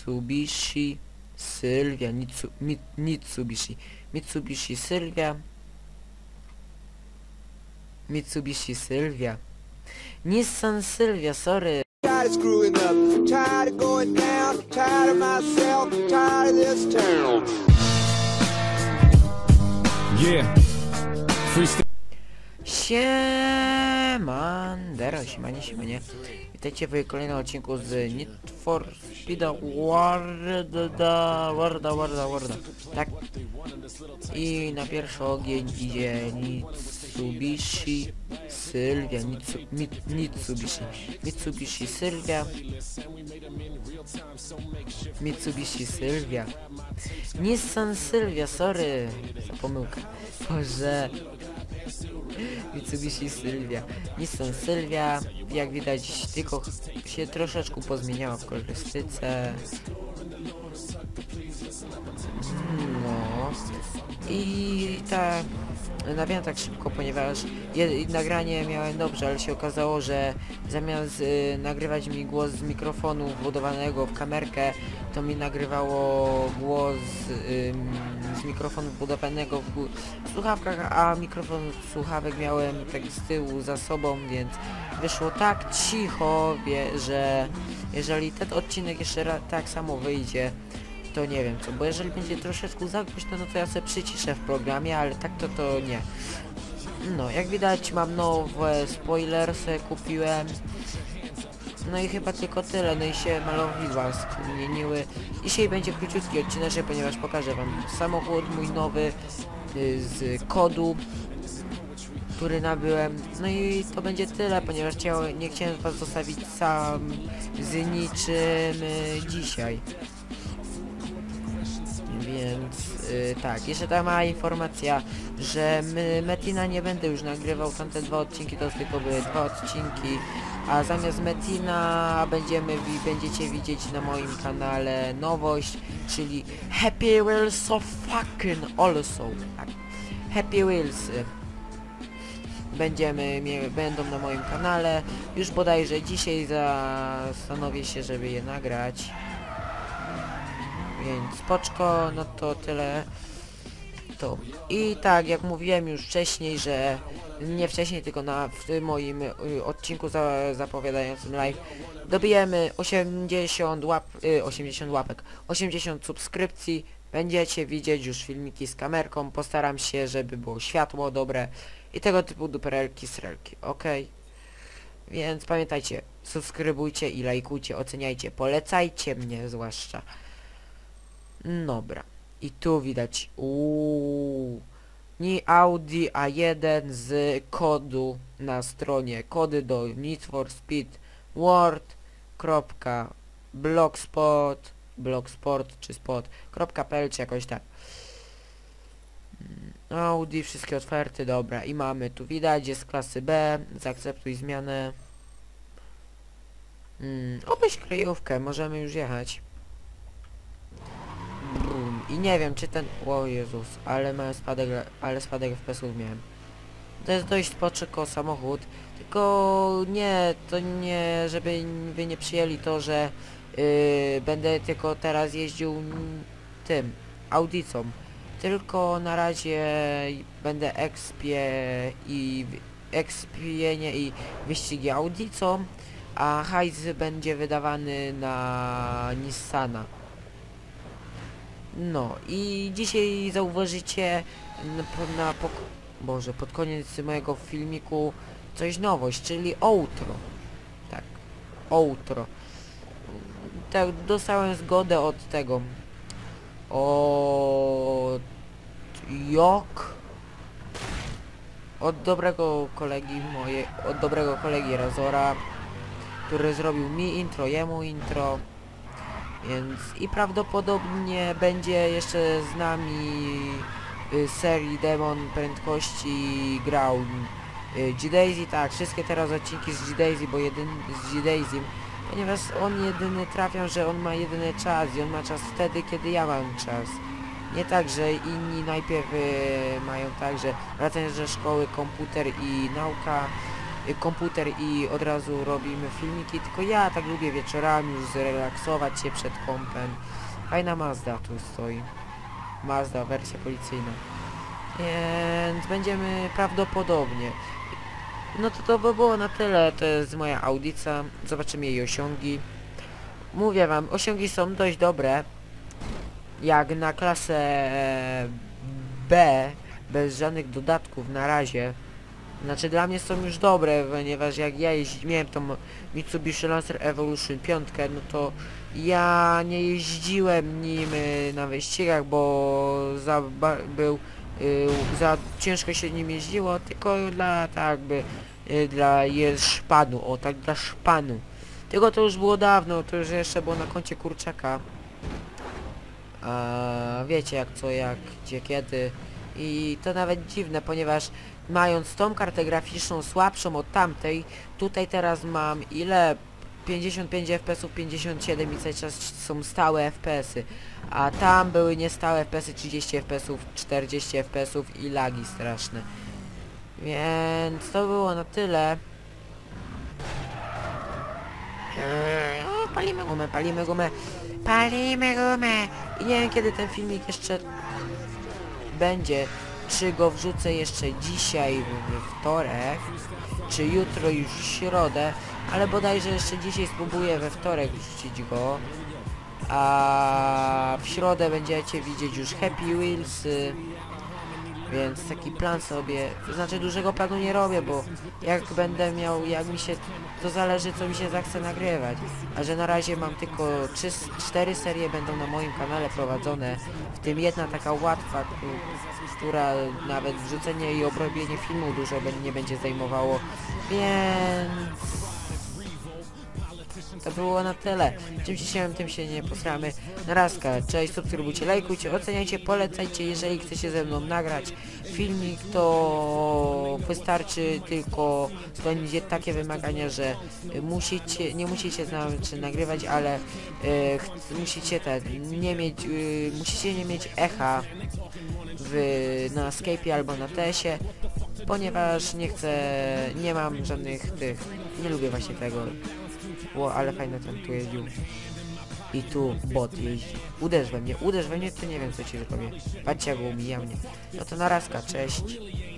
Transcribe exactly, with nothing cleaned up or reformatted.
Mitsubishi Sylvia, Mitsu, mit, Mitsubishi, Mitsubishi Sylvia, Mitsubishi Sylvia, Nissan Sylvia, sorry. Tired of screwing up, tired of going down, tired of myself, tired of this town. Yeah. Freestyle. Siemandero, siemanie, siemanie. Witajcie w kolejnym odcinku z Need for Speeda Warda, Warda, Warda, Warda. Tak. I na pierwszy ogień idzie Mitsubishi Sylvia, Mitsu, mit, Mitsubishi, Mitsubishi Sylvia, Mitsubishi Sylvia, Nissan Sylvia, sorry, za pomyłkę. Boże. Mitsubishi Sylvia, Nissan Sylvia, jak widać tylko się troszeczkę pozmieniała w kolorystyce. No i ta nawijam tak szybko, ponieważ je, nagranie miałem dobrze, ale się okazało, że zamiast y, nagrywać mi głos z mikrofonu wbudowanego w kamerkę, to mi nagrywało głos y, z mikrofonu wbudowanego w, w słuchawkach, a mikrofon słuchawek miałem tak z tyłu za sobą, więc wyszło tak cicho, wie, że jeżeli ten odcinek jeszcze raz tak samo wyjdzie, to nie wiem co, bo jeżeli będzie troszeczkę za głośno, no to ja sobie przyciszę w programie, ale tak to to nie. No, jak widać mam nowe spoilersy, kupiłem. No i chyba tylko tyle, no i się malowidła zmieniły. Dzisiaj będzie króciutki odcinek, ponieważ pokażę wam samochód mój nowy y, z kodu, który nabyłem. No i to będzie tyle, ponieważ chciałem, nie chciałem was zostawić sam z niczym y, dzisiaj. Więc yy, tak, jeszcze ta mała informacja, że my, Metina nie będę już nagrywał, tamte dwa odcinki to tylko były dwa odcinki, a zamiast Metina będziemy, będziecie widzieć na moim kanale nowość, czyli Happy Wheels of fucking also. Tak. Happy Wheels będziemy, mie, będą na moim kanale, już bodajże dzisiaj zastanowię się, żeby je nagrać. Więc spoczko, no to tyle. To. I tak, jak mówiłem już wcześniej, że nie wcześniej, tylko na w tym moim y, odcinku za, zapowiadającym live dobijemy osiemdziesiąt łap, y, osiemdziesiąt łapek, osiemdziesiąt subskrypcji. Będziecie widzieć już filmiki z kamerką. Postaram się, żeby było światło dobre i tego typu duperelki, srelki, ok? Więc pamiętajcie, subskrybujcie i lajkujcie, oceniajcie, polecajcie mnie zwłaszcza. Dobra. I tu widać uuu, ni Audi A jeden z kodu na stronie. Kody do Need for Speed World.blogspot blogsport czy spot.pl czy jakoś tak. Audi, wszystkie otwarte, dobra. I mamy tu widać, jest klasy B. Zaakceptuj zmianę. Hmm, obejść kryjówkę, możemy już jechać. Brum. I nie wiem czy ten... O Jezus, ale miałem spadek, ale spadek F P S-ów miałem. To jest dość spoczyko samochód, tylko nie, to nie, żeby wy nie przyjęli to, że yy, będę tylko teraz jeździł tym, Audicą. Tylko na razie będę expie i expienie i wyścigi Audicą, a hajs będzie wydawany na Nissana. No i dzisiaj zauważycie na, na pok Boże, pod koniec mojego filmiku coś nowość, czyli outro. Tak, outro. Tak, dostałem zgodę od tego. Od Jok. Od dobrego kolegi moje, od dobrego kolegi Razora, który zrobił mi intro, jemu intro. Więc i prawdopodobnie będzie jeszcze z nami y, serii Demon Prędkości grał y, G-Daisy, tak, wszystkie teraz odcinki z G-Daisy, bo jeden z G-Daisy, ponieważ on jedyny trafia, że on ma jedyny czas i on ma czas wtedy, kiedy ja mam czas. Nie tak, że inni najpierw y, mają tak, że wracając ze szkoły, komputer i nauka, y, komputer i od razu robimy filmiki, tylko ja tak lubię wieczorami już zrelaksować się przed kompem. Fajna Mazda tu stoi. Mazda, wersja policyjna. Więc będziemy prawdopodobnie. No to to by było na tyle, to jest moja audycja, zobaczymy jej osiągi. Mówię wam, osiągi są dość dobre, jak na klasę B, bez żadnych dodatków na razie. Znaczy dla mnie są już dobre, ponieważ jak ja jeździ, miałem tą Mitsubishi Lancer Evolution pięć, no to ja nie jeździłem nim y, na wyścigach, bo za ba był y, za ciężko się nim jeździło, tylko dla tak jakby y, dla jest szpanu, o tak dla szpanu. Tylko to już było dawno, to już jeszcze było na koncie kurczaka. A wiecie jak co, jak, gdzie, kiedy. I to nawet dziwne, ponieważ mając tą kartę graficzną słabszą od tamtej, tutaj teraz mam ile? pięćdziesiąt pięć F P S ów, pięćdziesiąt siedem i cały czas są stałe F P S y. A tam były niestałe F P S y, trzydzieści F P S ów, czterdzieści F P S ów i lagi straszne. Więc to było na tyle. Eee, o, palimy gumę, palimy gumę, palimy gumę. I nie wiem kiedy ten filmik jeszcze będzie. Czy go wrzucę jeszcze dzisiaj we wtorek, czy jutro już w środę, ale bodajże jeszcze dzisiaj spróbuję we wtorek wrzucić go. A w środę będziecie widzieć już Happy Wheels. Więc taki plan sobie, to znaczy dużego planu nie robię, bo jak będę miał, jak mi się, to zależy co mi się zachce nagrywać. A że na razie mam tylko trzy, cztery serie będą na moim kanale prowadzone, w tym jedna taka łatwa, która nawet wrzucenie i obrobienie filmu dużo nie będzie zajmowało, więc to było na tyle. Czym się chciałem, tym się nie posramy. Narazka, cześć, subskrybujcie, lajkujcie, oceniajcie, polecajcie. Jeżeli chcecie ze mną nagrać filmik, to wystarczy tylko spełnić takie wymagania, że musicie, nie musicie znaczy nagrywać, ale e, musicie te, nie mieć, e, musicie nie mieć echa w, na Skype'ie albo na tesie, ponieważ nie chcę, nie mam żadnych tych, nie lubię właśnie tego. Ło, ale fajnie ten tu jeździł. I tu bot jeździ. Uderz we mnie, uderz we mnie, to nie wiem co ci zrobię. Patrzcie jak go umija mnie. No to narazka, cześć.